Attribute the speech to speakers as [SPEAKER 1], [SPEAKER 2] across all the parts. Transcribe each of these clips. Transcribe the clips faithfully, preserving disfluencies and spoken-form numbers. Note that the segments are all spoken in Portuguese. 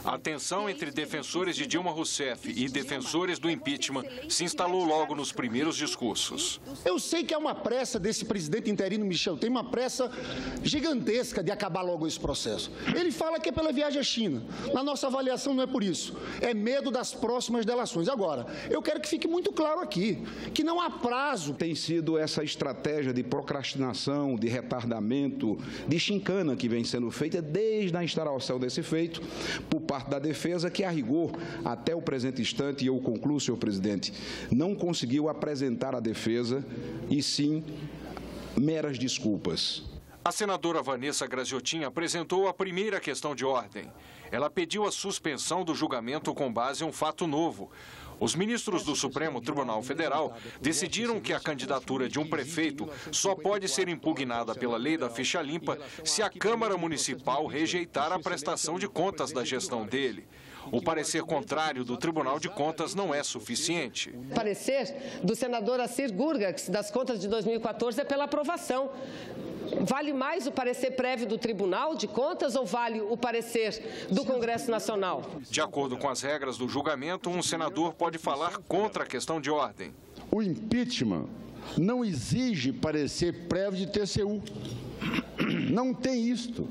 [SPEAKER 1] A tensão entre defensores de Dilma Rousseff e defensores do impeachment se instalou logo nos primeiros discursos.
[SPEAKER 2] Eu sei que há uma pressa desse presidente interino Michel, tem uma pressa gigantesca de acabar logo esse processo. Ele fala que é pela viagem à China. Na nossa avaliação não é por isso. É medo das próximas delações. Agora, eu quero que fique muito claro aqui, que não há prazo.
[SPEAKER 3] Tem sido essa estratégia de procrastinação, de retardamento, de chincana que vem sendo feita desde a instauração desse feito por parte da defesa, que a rigor, até o presente instante, e eu concluo, senhor presidente, não conseguiu apresentar a defesa e sim meras desculpas.
[SPEAKER 1] A senadora Vanessa Graziotin apresentou a primeira questão de ordem. Ela pediu a suspensão do julgamento com base em um fato novo. Os ministros do Supremo Tribunal Federal decidiram que a candidatura de um prefeito só pode ser impugnada pela lei da ficha limpa se a Câmara Municipal rejeitar a prestação de contas da gestão dele. O parecer contrário do Tribunal de Contas não é suficiente.
[SPEAKER 4] O parecer do senador Assir Gurgax das contas de dois mil e quatorze é pela aprovação. Vale mais o parecer prévio do Tribunal de Contas ou vale o parecer do Congresso Nacional?
[SPEAKER 1] De acordo com as regras do julgamento, um senador pode falar contra a questão de ordem.
[SPEAKER 5] O impeachment não exige parecer prévio de T C U. Não tem isto.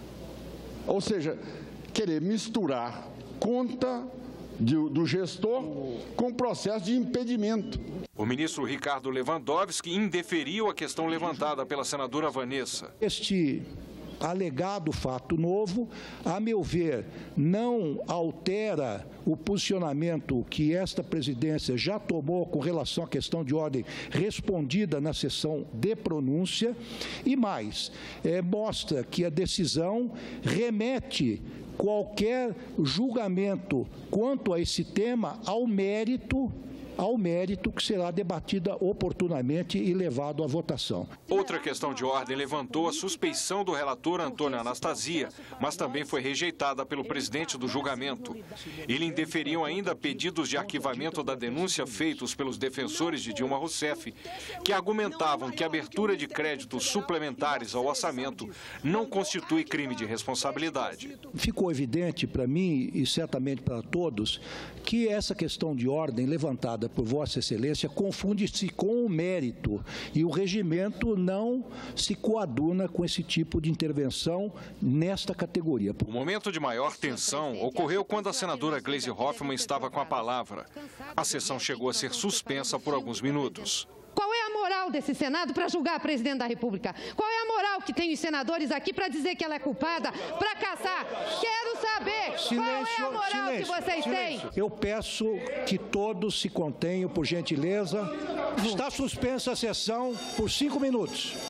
[SPEAKER 5] Ou seja, querer misturar conta de, do gestor com processo de impedimento.
[SPEAKER 1] O ministro Ricardo Lewandowski indeferiu a questão levantada pela senadora Vanessa.
[SPEAKER 6] Este alegado fato novo, a meu ver, não altera o posicionamento que esta presidência já tomou com relação à questão de ordem respondida na sessão de pronúncia e mais, é, mostra que a decisão remete qualquer julgamento quanto a esse tema ao mérito ao mérito que será debatida oportunamente e levado à votação.
[SPEAKER 1] Outra questão de ordem levantou a suspeição do relator Antônio Anastasia, mas também foi rejeitada pelo presidente do julgamento. Ele indeferiu ainda pedidos de arquivamento da denúncia feitos pelos defensores de Dilma Rousseff, que argumentavam que a abertura de créditos suplementares ao orçamento não constitui crime de responsabilidade.
[SPEAKER 6] Ficou evidente para mim e certamente para todos que essa questão de ordem levantada por Vossa Excelência confunde-se com o mérito e o regimento não se coaduna com esse tipo de intervenção nesta categoria.
[SPEAKER 1] O momento de maior tensão ocorreu quando a senadora Gleisi Hoffmann estava com a palavra. A sessão chegou a ser suspensa por alguns minutos.
[SPEAKER 7] Qual é a moral desse Senado para julgar a presidente da República? Qual é a moral que tem os senadores aqui para dizer que ela é culpada, para caçar? Quero saber
[SPEAKER 6] silêncio,
[SPEAKER 7] qual é a moral
[SPEAKER 6] silêncio,
[SPEAKER 7] que vocês
[SPEAKER 6] silêncio.
[SPEAKER 7] têm.
[SPEAKER 6] Eu peço que todos se contenham, por gentileza. Está suspensa a sessão por cinco minutos.